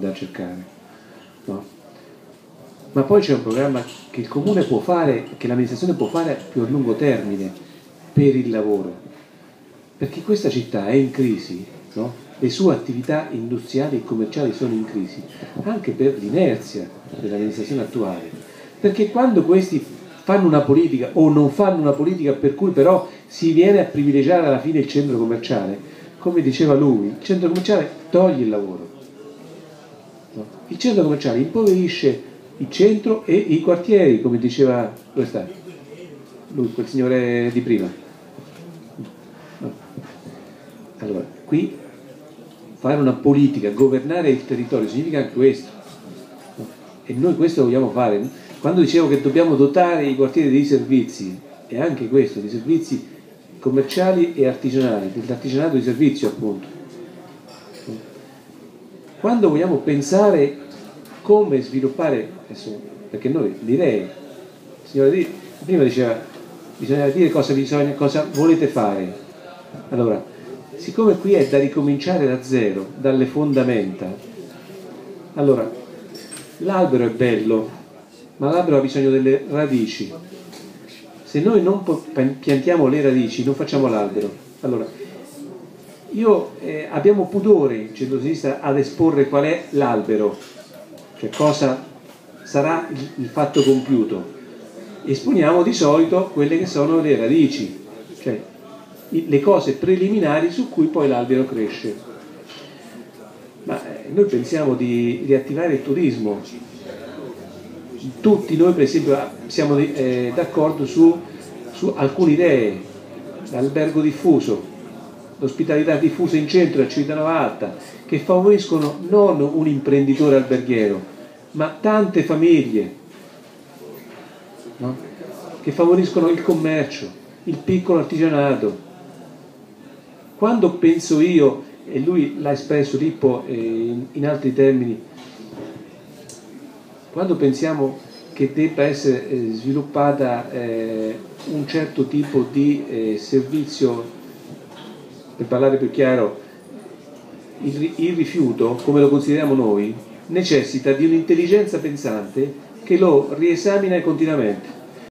andare a cercare, no? Ma poi c'è un programma che il comune può fare, che l'amministrazione può fare più a lungo termine per il lavoro, perché questa città è in crisi, no? Le sue attività industriali e commerciali sono in crisi, anche per l'inerzia dell'amministrazione attuale, perché quando questi fanno una politica o non fanno una politica per cui però si viene a privilegiare alla fine il centro commerciale, come diceva lui, il centro commerciale toglie il lavoro, no? Il centro commerciale impoverisce il centro e i quartieri, come diceva, dove sta? Lui, quel signore di prima. No. Allora, qui fare una politica, governare il territorio significa anche questo, no? E noi questo vogliamo fare. Quando dicevo che dobbiamo dotare i quartieri dei servizi, è anche questo, di servizi commerciali e artigianali, dell'artigianato di servizio appunto. Quando vogliamo pensare come sviluppare, adesso, perché noi direi, il signore prima diceva, bisogna dire cosa volete fare. Allora, siccome qui è da ricominciare da zero, dalle fondamenta, allora, l'albero è bello, ma l'albero ha bisogno delle radici. Se noi non piantiamo le radici, non facciamo l'albero. Allora, abbiamo pudore in centrosinistra ad esporre qual è l'albero, cioè cosa sarà il fatto compiuto. Esponiamo di solito quelle che sono le radici, cioè le cose preliminari su cui poi l'albero cresce. Ma noi pensiamo di riattivare il turismo. Tutti noi per esempio siamo d'accordo su alcune idee, l'albergo diffuso, l'ospitalità diffusa in centro a Civitanova Alta, che favoriscono non un imprenditore alberghiero, ma tante famiglie, no? Che favoriscono il commercio, il piccolo artigianato. Quando penso io, e lui l'ha espresso Lippo in altri termini, quando pensiamo che debba essere sviluppata un certo tipo di servizio, per parlare più chiaro, il rifiuto, come lo consideriamo noi, necessita di un'intelligenza pensante che lo riesamina continuamente.